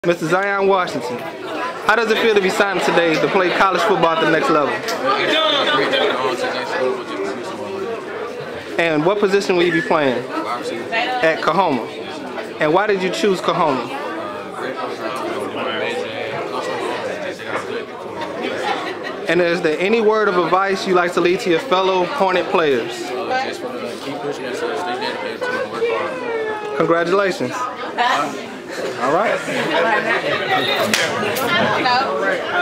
Mr. Zion Washington, how does it feel to be signed today to play college football at the next level? And what position will you be playing? At Coahoma. And why did you choose Coahoma? And is there any word of advice you like to leave to your fellow Hornet players? Just want to keep pushing themselves, stay dedicated to them, work hard. Congratulations. All right.